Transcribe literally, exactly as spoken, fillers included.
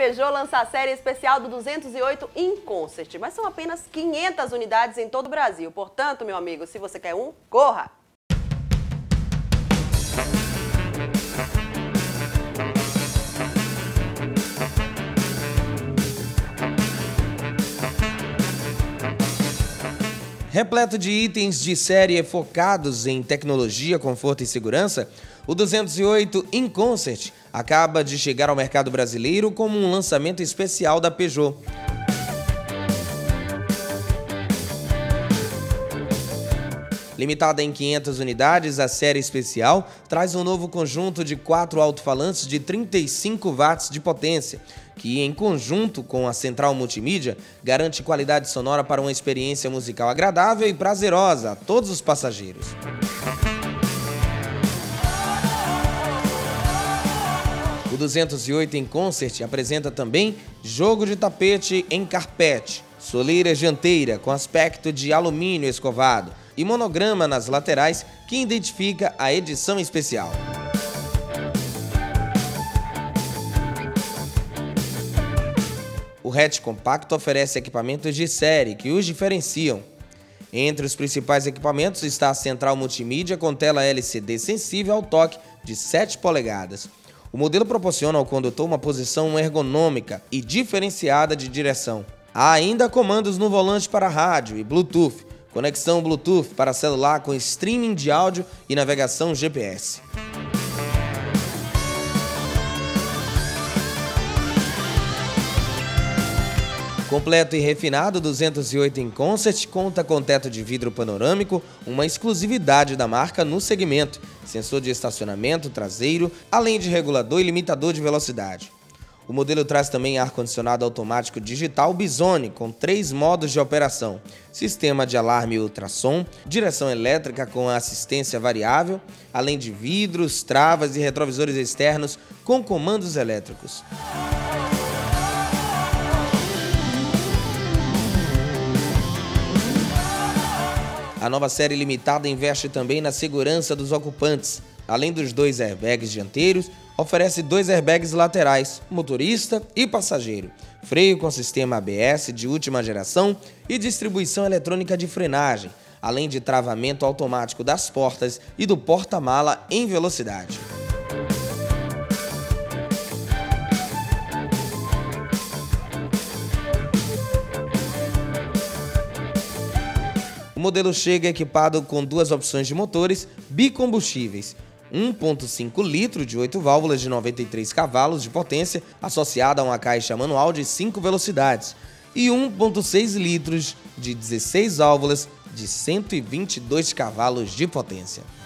Peugeot lança a série especial do duzentos e oito InConcert, mas são apenas quinhentas unidades em todo o Brasil. Portanto, meu amigo, se você quer um, corra! Repleto de itens de série focados em tecnologia, conforto e segurança, o duzentos e oito InConcert acaba de chegar ao mercado brasileiro como um lançamento especial da Peugeot. Limitada em quinhentas unidades, a série especial traz um novo conjunto de quatro alto-falantes de trinta e cinco watts de potência, que, em conjunto com a central multimídia, garante qualidade sonora para uma experiência musical agradável e prazerosa a todos os passageiros. O duzentos e oito InConcert apresenta também jogo de tapete em carpete, soleira dianteira com aspecto de alumínio escovado e monograma nas laterais que identifica a edição especial. O hatch compacto oferece equipamentos de série que os diferenciam. Entre os principais equipamentos está a central multimídia com tela L C D sensível ao toque de sete polegadas. O modelo proporciona ao condutor uma posição ergonômica e diferenciada de direção. Há ainda comandos no volante para rádio e Bluetooth, conexão Bluetooth para celular com streaming de áudio e navegação G P S. Completo e refinado, o duzentos e oito InConcert conta com teto de vidro panorâmico, uma exclusividade da marca no segmento, sensor de estacionamento traseiro, além de regulador e limitador de velocidade. O modelo traz também ar-condicionado automático digital Bizone, com três modos de operação: sistema de alarme e ultrassom, direção elétrica com assistência variável, além de vidros, travas e retrovisores externos com comandos elétricos. A nova série limitada investe também na segurança dos ocupantes. Além dos dois airbags dianteiros, oferece dois airbags laterais, motorista e passageiro, freio com sistema A B S de última geração e distribuição eletrônica de frenagem, além de travamento automático das portas e do porta-mala em velocidade. O modelo chega equipado com duas opções de motores bicombustíveis, um ponto cinco litro de oito válvulas de noventa e três cavalos de potência, associada a uma caixa manual de cinco velocidades, e um ponto seis litros de dezesseis válvulas de cento e vinte e dois cavalos de potência.